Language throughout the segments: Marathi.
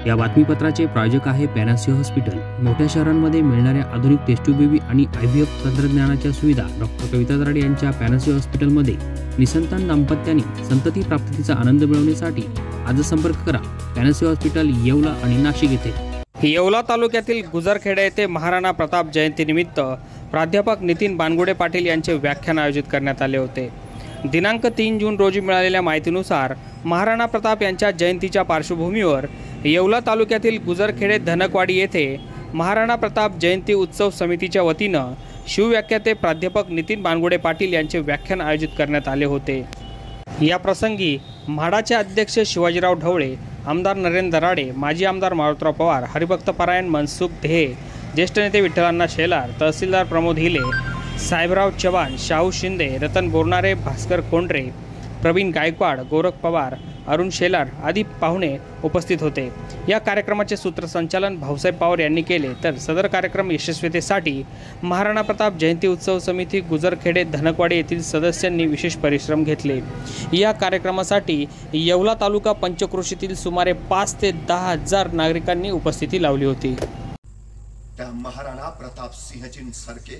या बातमीपत्राचे प्रायोजक आहे पॅनासियो हॉस्पिटल। मोठ्या शहरांमध्ये मिळणाऱ्या आधुनिक टेस्ट ट्यूब बेबी आणि IVF तंत्रज्ञानाच्या सुविधा डॉक्टर कविता दराडे यांच्या पॅनासियो हॉस्पिटलमध्ये निसंतान दाम्पत्याने संतती प्राप्तीचा आनंद मिळवण्यासाठी आजच संपर्क करा। पॅनासियो हॉस्पिटल येवला आणि नाशिक येथे। येवला तालुक्यातील गुजरखेडा येथे महाराणा प्रताप जयंतीनिमित्त प्राध्यापक नितीन बानगुडे पाटील यांचे व्याख्यान आयोजित करण्यात आले होते। दिनांक 3 जून रोजी मिळालेल्या माहितीनुसार महाराणा प्रताप यांच्या जयंतीच्या पार्श्वभूमीवर येवला तालुक्यातील गुजरखेडे धनकवाडी येथे महाराणा प्रताप जयंती उत्सव समितीच्या वतीनं शिवव्याख्याते प्राध्यापक नितीन बानगुडे पाटील यांचे व्याख्यान आयोजित करण्यात आले होते। या प्रसंगी म्हाडाचे अध्यक्ष शिवाजीराव ढवळे, आमदार नरेंद्र दराडे, माजी आमदार मारुतराव पवार, हरिभक्त पारायण मनसुख देहे, ज्येष्ठ नेते विठ्ठलांना शेलार, तहसीलदार प्रमोद हिले, साहेबराव चव्हाण, शाहू शिंदे, रतन बोरनारे, भास्कर कोंडरे, प्रवीण गायकवाड, गोरख पवार, अरुण शेलार आदी पाहुणे उपस्थित होते। या कार्यक्रमाचे सूत्रसंचालन भाऊसाहेब पवार यांनी केले, तर सदर कार्यक्रम यशस्वीतेसाठी महाराणा प्रताप जयंती उत्सव समिती गुजरखेडे धनकवाडी येथील सदस्यांनी विशेष परिश्रम घेतले। या कार्यक्रमासाठी येवला तालुका पंचक्रोशीतील सुमारे 5 ते 10 हजार नागरिकांनी उपस्थिती लावली होती। त्या महाराणा प्रताप सिंहजींसारखे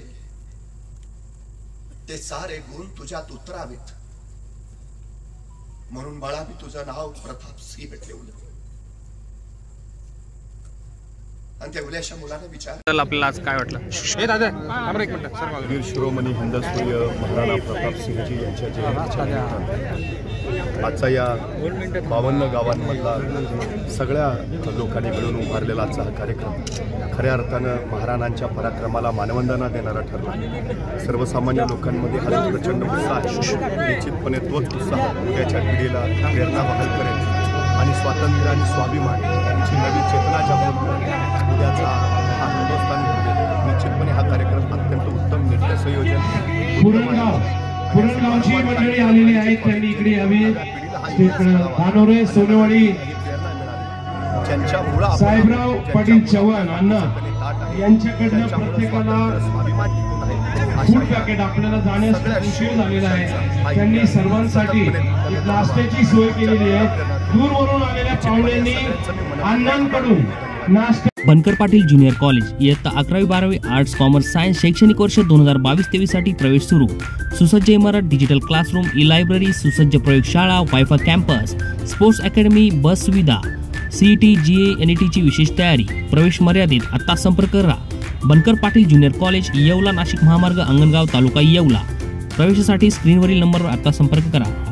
ते सारे गुण तुझ्यात उतरावेत म्हणून बाळा मी तुझं नाव प्रताप सिंह ठेवलं। आणि त्या उल्याच्या मुलाने विचार आपल्याला आज काय वाटलं? हे दादा एक मिनिट सर, वीर शिरोमणी हिंदस्वीय महाराणा प्रताप सिंहजी यांच्या जयंतीच्या आजचा या 52 गावांमधला सगळ्या लोकांनी मिळून उभारलेला आजचा हा कार्यक्रम खऱ्या अर्थानं महाराणांच्या पराक्रमाला मानवंदना देणारा ठरला। सर्वसामान्य लोकांमध्ये हा प्रचंड उत्साह आहे। निश्चितपणे तोच उत्साह उद्याच्या पिढीला प्रेरणा बहाल करेल आणि स्वातंत्र्य आणि स्वाभिमान यांची नवी चेतना जागृत करेल। उद्याचा हा हिंदुस्थान घडवेल। निश्चितपणे हा कार्यक्रम अत्यंत उत्तम नृत्य संयोजन पुरणगावची मंडळी आलेली आहेत, त्यांनी इकडे यावे। धानोरे, सोनेवाडी, साहेबराव पाटील चव्हाण अण्णा यांच्याकडनं प्रत्येकाला फूड पॅकेट आपल्याला जाण्यास उशीर झालेला आहे। त्यांनी सर्वांसाठी नाश्त्याची सोय केलेली आहे। दूरवरून आलेल्या पाहुण्यांनी अण्णांकडून नाश्ता। बनकर पाटील ज्युनियर कॉलेज इयत्ता 11वी 12वी आर्ट्स कॉमर्स सायन्स शैक्षणिक वर्ष 2022-23 साठी प्रवेश सुरू। सुसज्ज इमारत, डिजिटल क्लासरूम, ई लायब्ररी, सुसज्ज प्रयोगशाळा, wifi campus, sports academy, bus सुविधा, CET GA NET ची विशेष तयारी। प्रवेश मर्यादित। आता संपर्क करा। बनकर पाटील ज्युनियर कॉलेज येवला, नाशिक महामार्ग, अंगणगाव तालुका येवला। प्रवेशासाठी स्क्रीनवरील नंबरवर आता संपर्क करा।